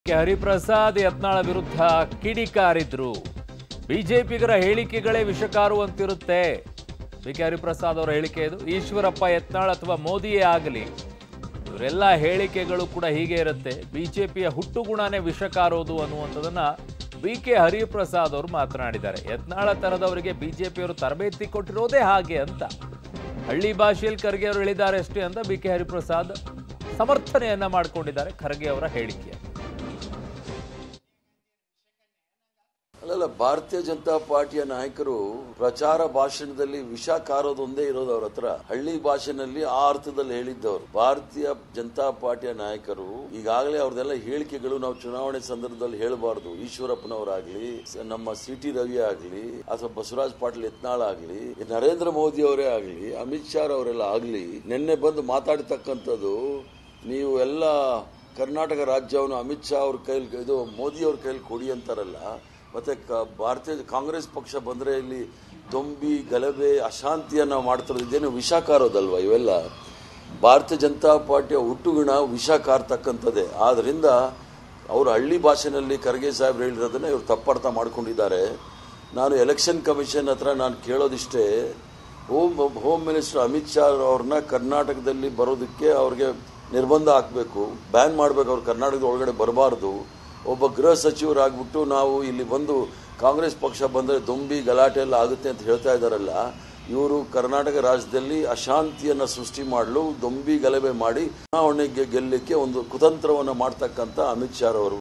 ಹರಿಪ್ರಸಾದ್ ಯತ್ನಾಳ ವಿರುದ್ಧ ಕಿಡಿಕಾರಿದ್ರು. ಬಿಜೆಪಿಗರ ಹೇಳಿಕೆಗಳೇ ವಿಷಕಾರುವಂತಿರುತ್ತೆ. ಬಿಕೆ ಹರಿಪ್ರಸಾದ್ ಅವರ ಹೇಳಿಕೆ ಇದು. ಈಶ್ವರಪ್ಪ ಯತ್ನಾಳ್ ಅಥವಾ ಮೋದಿಯೇ ಆಗಲಿ, ಇವರೆಲ್ಲ ಹೇಳಿಕೆಗಳು ಕೂಡ ಹೀಗೆ ಇರುತ್ತೆ. ಬಿಜೆಪಿಯ ಹುಟ್ಟುಗುಣನೇ ವಿಷಕಾರೋದು ಅನ್ನುವಂಥದ್ದನ್ನ ಬಿಕೆ ಹರಿಪ್ರಸಾದ್ ಅವರು ಮಾತನಾಡಿದ್ದಾರೆ. ಯತ್ನಾಳ ತರದವರಿಗೆ ಬಿಜೆಪಿಯವರು ತರಬೇತಿ ಕೊಟ್ಟಿರೋದೇ ಹಾಗೆ ಅಂತ ಹಳ್ಳಿ ಭಾಷೆಯಲ್ಲಿ ಖರ್ಗೆ ಅವರು ಹೇಳಿದ್ದಾರೆ ಅಷ್ಟೇ ಅಂತ ಬಿಕೆ ಹರಿಪ್ರಸಾದ್ ಸಮರ್ಥನೆಯನ್ನ ಮಾಡಿಕೊಂಡಿದ್ದಾರೆ ಖರ್ಗೆ ಅವರ ಹೇಳಿಕೆ. ಅಲ್ಲ, ಭಾರತೀಯ ಜನತಾ ಪಾರ್ಟಿಯ ನಾಯಕರು ಪ್ರಚಾರ ಭಾಷಣದಲ್ಲಿ ವಿಷ ಕಾರೋದೊಂದೇ ಇರೋದು ಅವ್ರ ಹತ್ರ. ಹಳ್ಳಿ ಭಾಷೆನಲ್ಲಿ ಆ ಅರ್ಥದಲ್ಲಿ ಹೇಳಿದ್ದವರು. ಭಾರತೀಯ ಜನತಾ ಪಾರ್ಟಿಯ ನಾಯಕರು ಈಗಾಗಲೇ ಅವ್ರದೆಲ್ಲ ಹೇಳಿಕೆಗಳು ನಾವು ಚುನಾವಣೆ ಸಂದರ್ಭದಲ್ಲಿ ಹೇಳಬಾರ್ದು. ಈಶ್ವರಪ್ಪನವರಾಗ್ಲಿ, ನಮ್ಮ ಸಿ.ಟಿ. ರವಿ ಆಗ್ಲಿ, ಅಥವಾ ಬಸವರಾಜ ಪಾಟೀಲ್ ಯತ್ನಾಳ್ ಆಗ್ಲಿ, ನರೇಂದ್ರ ಮೋದಿ ಅವರೇ ಆಗ್ಲಿ, ಅಮಿತ್ ಶಾ ಅವರೆಲ್ಲ ಆಗ್ಲಿ, ನಿನ್ನೆ ಬಂದು ಮಾತಾಡತಕ್ಕಂಥದ್ದು ನೀವು ಎಲ್ಲ ಕರ್ನಾಟಕ ರಾಜ್ಯವನ್ನು ಅಮಿತ್ ಶಾ ಅವ್ರ ಕೈಲಿ, ಇದು ಮೋದಿ ಅವ್ರ ಕೈಲಿ ಕೊಡಿ ಅಂತಾರಲ್ಲ. ಮತ್ತೆ ಭಾರತೀಯ ಕಾಂಗ್ರೆಸ್ ಪಕ್ಷ ಬಂದ್ರೆ ಇಲ್ಲಿ ದೊಂಬಿ ಗಲಭೆ ಅಶಾಂತಿಯನ್ನ ಮಾಡ್ತಿರೋದು ಇದೇನು ವಿಷ ಕಾರೋದಲ್ವಾ? ಇವೆಲ್ಲ ಭಾರತೀಯ ಜನತಾ ಪಾರ್ಟಿಯ ಹುಟ್ಟುಗುಣ ವಿಷ ಕಾರ್ತಕ್ಕಂಥದ್ದೇ. ಆದ್ರಿಂದ ಅವರು ಹಳ್ಳಿ ಭಾಷೆನಲ್ಲಿ ಖರ್ಗೆ ಸಾಹೇಬ್ರು ಹೇಳಿರೋದನ್ನ ಇವರು ತಪ್ಪರ್ಥ ಮಾಡ್ಕೊಂಡಿದ್ದಾರೆ. ನಾನು ಎಲೆಕ್ಷನ್ ಕಮಿಷನ್ ಹತ್ರ ನಾನು ಕೇಳೋದಿಷ್ಟೇ, ಹೋಮ್ ಮಿನಿಸ್ಟರ್ ಅಮಿತ್ ಶಾ ಅವ್ರನ್ನ ಕರ್ನಾಟಕದಲ್ಲಿ ಬರೋದಕ್ಕೆ ಅವ್ರಿಗೆ ನಿರ್ಬಂಧ ಹಾಕಬೇಕು, ಬ್ಯಾನ್ ಮಾಡಬೇಕು. ಅವ್ರು ಕರ್ನಾಟಕದ ಒಳಗಡೆ ಬರಬಾರ್ದು. ಒಬ್ಬ ಗೃಹ ಸಚಿವರಾಗ್ಬಿಟ್ಟು ನಾವು ಇಲ್ಲಿ ಬಂದು ಕಾಂಗ್ರೆಸ್ ಪಕ್ಷ ಬಂದರೆ ದೊಂಬಿ ಗಲಾಟೆ ಎಲ್ಲ ಆಗುತ್ತೆ ಅಂತ ಹೇಳ್ತಾ ಇದ್ದಾರಲ್ಲ, ಇವರು ಕರ್ನಾಟಕ ರಾಜ್ಯದಲ್ಲಿ ಅಶಾಂತಿಯನ್ನ ಸೃಷ್ಟಿ ಮಾಡಲು ದೊಂಬಿ ಗಲಭೆ ಮಾಡಿ ಚುನಾವಣೆಗೆ ಗೆಲ್ಲಲಿಕ್ಕೆ ಒಂದು ಕುತಂತ್ರವನ್ನು ಮಾಡ್ತಕ್ಕಂಥ ಅಮಿತ್ ಶಾ ಅವರು.